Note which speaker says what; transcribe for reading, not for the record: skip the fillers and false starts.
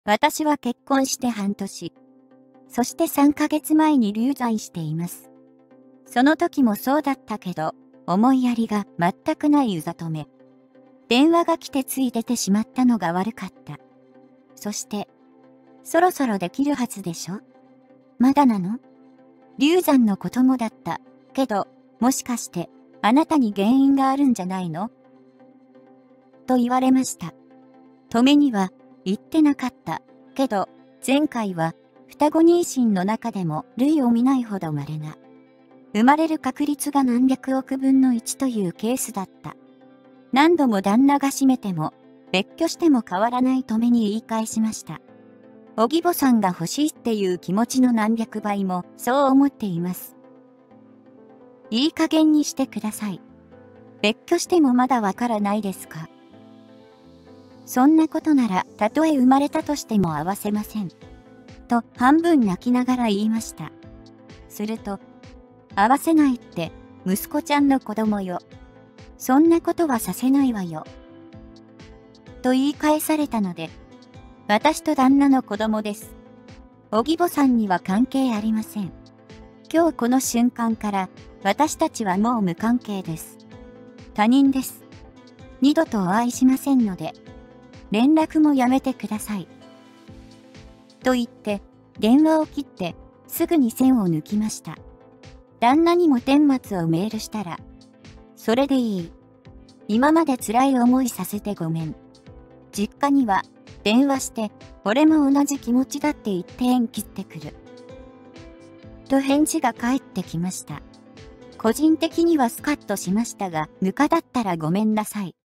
Speaker 1: 私は結婚して半年、そして3ヶ月前に流産しています。その時もそうだったけど、思いやりが全くないうざとめ。電話が来てつい出てしまったのが悪かった。そして、そろそろできるはずでしょ？まだなの？流産の子供だった。けど、もしかして、あなたに原因があるんじゃないの？と言われました。止めには言ってなかった。けど、前回は、双子妊娠の中でも類を見ないほど稀な。生まれる確率が何百億分の1というケースだった。何度も旦那が閉めても、別居しても変わらない止めに言い返しました。お義母さんが欲しいっていう気持ちの何百倍もそう思っています。いい加減にしてください。別居してもまだわからないですか？そんなことなら、たとえ生まれたとしても合わせません。と半分泣きながら言いました。すると、合わせないって、息子ちゃんの子供よ。そんなことはさせないわよ。と言い返されたので、私と旦那の子供です。お義母さんには関係ありません。今日この瞬間から、私たちはもう無関係です。他人です。二度とお会いしませんので、連絡もやめてください。と言って、電話を切って、すぐに線を抜きました。旦那にも顛末をメールしたら、それでいい。今まで辛い思いさせてごめん。実家には電話して、俺も同じ気持ちだって言って縁切ってくる。と返事が返ってきました。個人的にはスカッとしましたが、ぬかだったらごめんなさい。